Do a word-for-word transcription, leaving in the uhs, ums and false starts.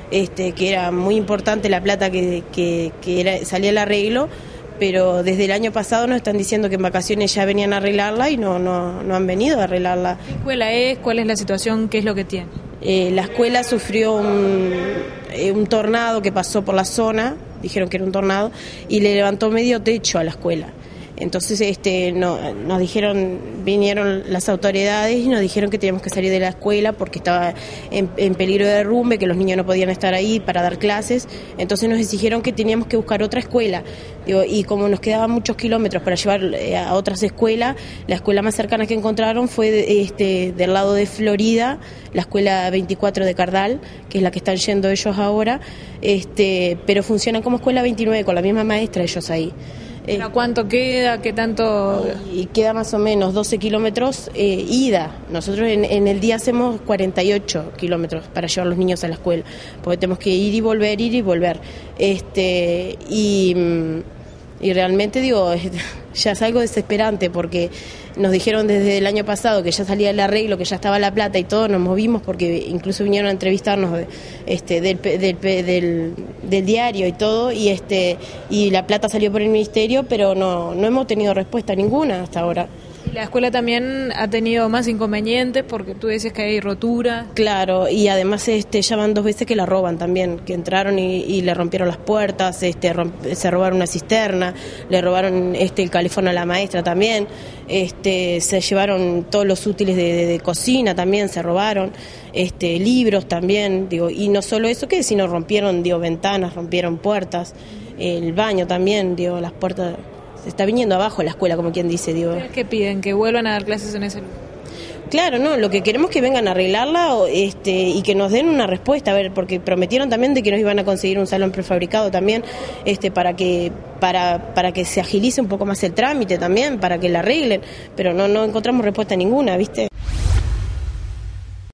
este, que era muy importante la plata que, que, que era, salía el arreglo, pero desde el año pasado nos están diciendo que en vacaciones ya venían a arreglarla y no, no, no han venido a arreglarla. ¿Qué escuela es? ¿Cuál es la situación? ¿Qué es lo que tiene? Eh, la escuela sufrió un, eh, un tornado que pasó por la zona, dijeron que era un tornado, y le levantó medio techo a la escuela. Entonces este, no, nos dijeron, vinieron las autoridades y nos dijeron que teníamos que salir de la escuela porque estaba en, en peligro de derrumbe, que los niños no podían estar ahí para dar clases. Entonces nos exigieron que teníamos que buscar otra escuela. Digo, y como nos quedaban muchos kilómetros para llevar a otras escuelas, la escuela más cercana que encontraron fue de, este, del lado de Florida, la escuela veinticuatro de Cardal, que es la que están yendo ellos ahora, este, pero funcionan como escuela veintinueve, con la misma maestra ellos ahí. ¿Pero cuánto queda? ¿Qué tanto? Y queda más o menos doce kilómetros eh, ida. Nosotros en, en el día hacemos cuarenta y ocho kilómetros para llevar a los niños a la escuela, porque tenemos que ir y volver, ir y volver. Este, y, y realmente digo, ya es algo desesperante porque nos dijeron desde el año pasado que ya salía el arreglo, que ya estaba la plata y todo, nos movimos porque incluso vinieron a entrevistarnos de, este, del, del, del, del diario y todo, y este y la plata salió por el ministerio, pero no, no hemos tenido respuesta ninguna hasta ahora. La escuela también ha tenido más inconvenientes porque tú decías que hay rotura. Claro, y además este, ya van dos veces que la roban también, que entraron y, y le rompieron las puertas, este, romp, se robaron una cisterna, le robaron este, el calefón a la maestra también, este, se llevaron todos los útiles de, de, de cocina también, se robaron, este, libros también, digo, y no solo eso, que sino rompieron digo, ventanas, rompieron puertas, el baño también, digo, las puertas... Está viniendo abajo la escuela, como quien dice, digo. ¿Qué piden? ¿Que vuelvan a dar clases en ese lugar? Claro, no, lo que queremos es que vengan a arreglarla o, este, y que nos den una respuesta, a ver, porque prometieron también de que nos iban a conseguir un salón prefabricado también, este, para que para para que se agilice un poco más el trámite también, para que la arreglen, pero no no encontramos respuesta ninguna, ¿viste?